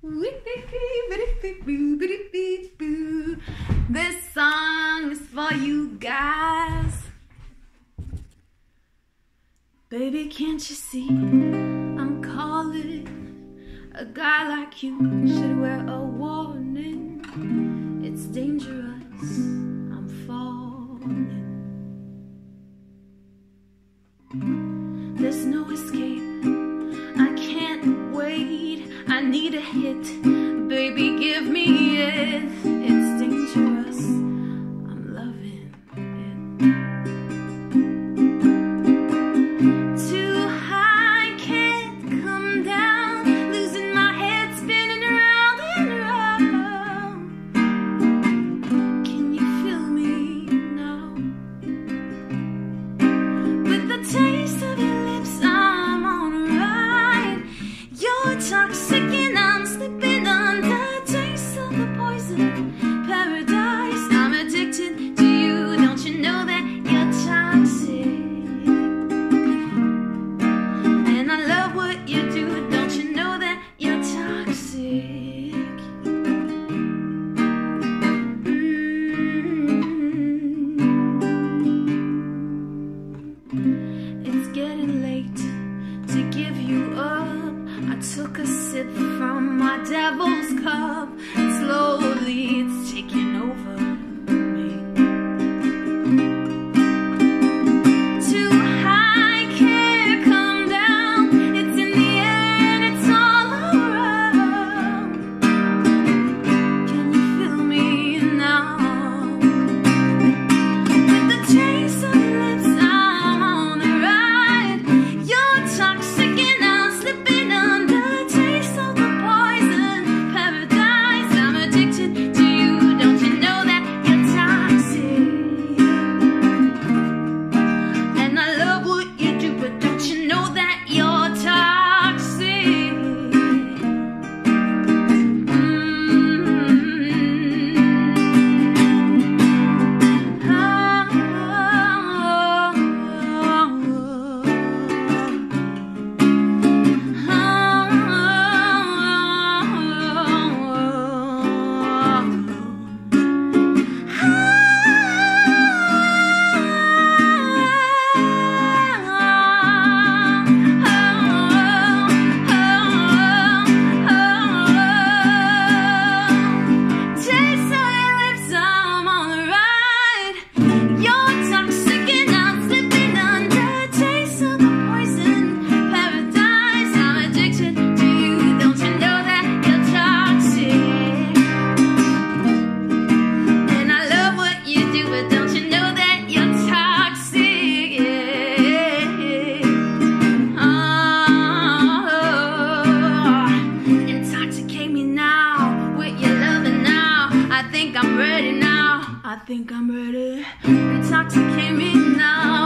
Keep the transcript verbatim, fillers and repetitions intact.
This song is for you guys. Baby, can't you see I'm calling? A guy like you should wear a warning. It's dangerous, I'm falling. There's no escape, I can't wait. I need a hit, baby, give me it. It's dangerous, I'm loving it. Too high, can't come down. Losing my head, spinning round and round. Can you feel me now? With the taste of your lips, I'm on a ride. You're toxic and I'm slipping under. Taste of the poison paradise. I'm addicted to you. Don't you know that you're toxic? And I love what you do. Don't you know that you're toxic? Mm-hmm. It's getting late to give you up. I took a sip from my devil's cup. Slowly it's taking over me. Too high, can't come down. It's in the air and it's all around. Can you feel me now? With the taste of your lips, I'm on the ride. You're toxic and I'm slipping under. Taste of the poison paradise. I'm addicted to you. Don't you know that you're toxic? And I love what you do, but don't you know that you're toxic? Taste of your lips, I'm on the ride. You're toxic and I'm slipping under. Taste of the poison paradise. I'm addicted to you. Don't you know that you're toxic? And I love what you do, but don't you know that you're toxic? Yeah. Oh, intoxicate me now with your loving now. I think I'm ready now. I think I'm ready. Intoxicate me now.